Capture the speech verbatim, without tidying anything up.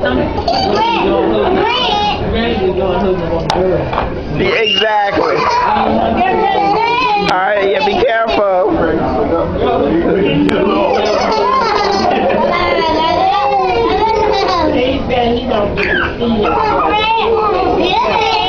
Exactly. Alright, yeah, be careful. He said he don't get to see it.